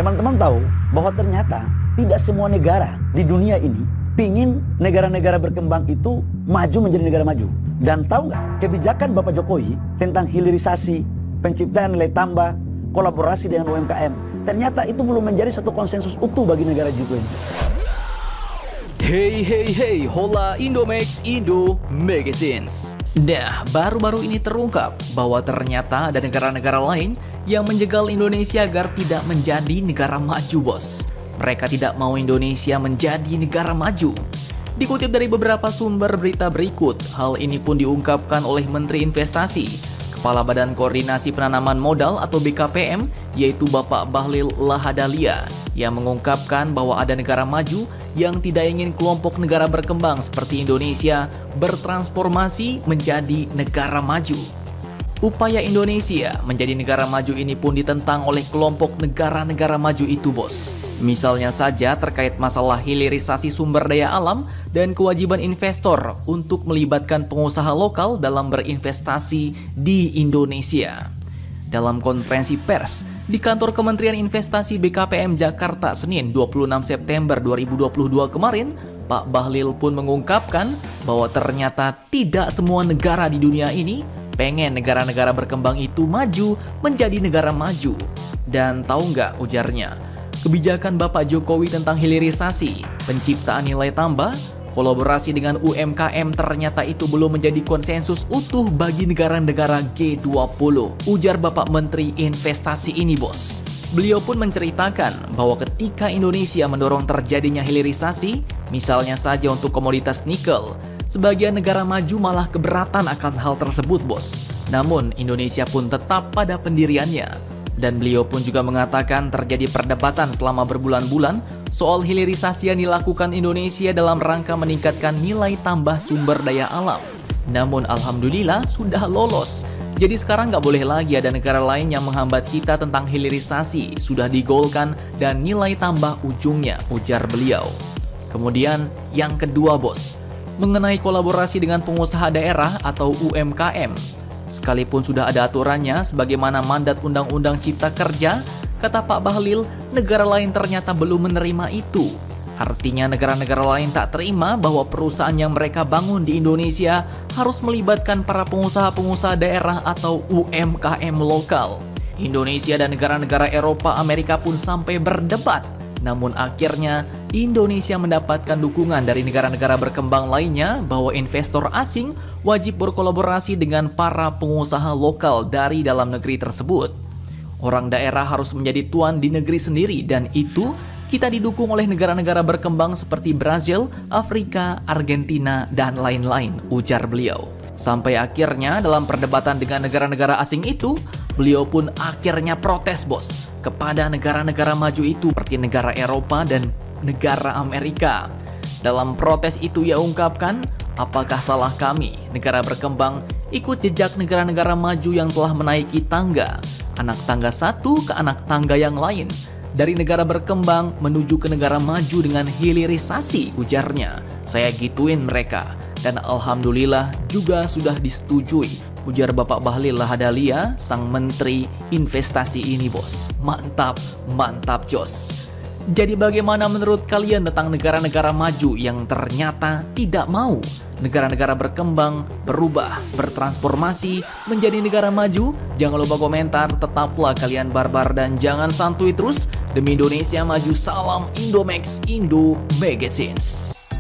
Teman-teman tahu bahwa ternyata tidak semua negara di dunia ini pingin negara-negara berkembang itu maju menjadi negara maju. Dan tahu nggak, kebijakan Bapak Jokowi tentang hilirisasi, penciptaan nilai tambah, kolaborasi dengan UMKM, ternyata itu belum menjadi satu konsensus utuh bagi negara G20. Hey, hola Indomax Indo Magazines. Nah, baru-baru ini terungkap bahwa ternyata ada negara-negara lain yang menjegal Indonesia agar tidak menjadi negara maju, bos. Mereka tidak mau Indonesia menjadi negara maju. Dikutip dari beberapa sumber berita berikut, hal ini pun diungkapkan oleh Menteri Investasi, Kepala Badan Koordinasi Penanaman Modal atau BKPM, yaitu Bapak Bahlil Lahadalia, yang mengungkapkan bahwa ada negara maju yang tidak ingin kelompok negara berkembang seperti Indonesia bertransformasi menjadi negara maju. Upaya Indonesia menjadi negara maju ini pun ditentang oleh kelompok negara-negara maju itu, bos. Misalnya saja terkait masalah hilirisasi sumber daya alam dan kewajiban investor untuk melibatkan pengusaha lokal dalam berinvestasi di Indonesia. Dalam konferensi pers di kantor Kementerian Investasi BKPM Jakarta Senin 26 September 2022 kemarin, Pak Bahlil pun mengungkapkan bahwa ternyata tidak semua negara di dunia ini pengen negara-negara berkembang itu maju menjadi negara maju. Dan tahu nggak, ujarnya, kebijakan Bapak Jokowi tentang hilirisasi, penciptaan nilai tambah, kolaborasi dengan UMKM ternyata itu belum menjadi konsensus utuh bagi negara-negara G20, ujar Bapak Menteri Investasi ini, bos. Beliau pun menceritakan bahwa ketika Indonesia mendorong terjadinya hilirisasi, misalnya saja untuk komoditas nikel, sebagian negara maju malah keberatan akan hal tersebut, bos. Namun Indonesia pun tetap pada pendiriannya. Dan beliau pun juga mengatakan terjadi perdebatan selama berbulan-bulan soal hilirisasi yang dilakukan Indonesia dalam rangka meningkatkan nilai tambah sumber daya alam. Namun alhamdulillah sudah lolos. Jadi sekarang nggak boleh lagi ada negara lain yang menghambat kita tentang hilirisasi. Sudah digolkan dan nilai tambah ujungnya, ujar beliau. Kemudian yang kedua, bos, mengenai kolaborasi dengan pengusaha daerah atau UMKM. Sekalipun sudah ada aturannya sebagaimana mandat Undang-Undang Cipta Kerja, kata Pak Bahlil, negara lain ternyata belum menerima itu. Artinya negara-negara lain tak terima bahwa perusahaan yang mereka bangun di Indonesia harus melibatkan para pengusaha-pengusaha daerah atau UMKM lokal. Indonesia dan negara-negara Eropa, Amerika pun sampai berdebat. Namun akhirnya Indonesia mendapatkan dukungan dari negara-negara berkembang lainnya bahwa investor asing wajib berkolaborasi dengan para pengusaha lokal dari dalam negeri tersebut. Orang daerah harus menjadi tuan di negeri sendiri dan itu kita didukung oleh negara-negara berkembang seperti Brazil, Afrika, Argentina, dan lain-lain, ujar beliau. Sampai akhirnya dalam perdebatan dengan negara-negara asing itu, beliau pun akhirnya protes, bos, kepada negara-negara maju itu seperti negara Eropa dan negara Amerika. Dalam protes itu ia ungkapkan, apakah salah kami, negara berkembang, ikut jejak negara-negara maju yang telah menaiki tangga, anak tangga satu ke anak tangga yang lain, dari negara berkembang menuju ke negara maju dengan hilirisasi, ujarnya. Saya gituin mereka, dan alhamdulillah juga sudah disetujui, ujar Bapak Bahlil Lahadalia, sang Menteri Investasi ini, bos. Mantap, mantap, jos. Jadi bagaimana menurut kalian tentang negara-negara maju yang ternyata tidak mau negara-negara berkembang berubah, bertransformasi menjadi negara maju? Jangan lupa komentar, tetaplah kalian barbar dan jangan santuy terus. Demi Indonesia maju, salam Indomax Indo Magazines.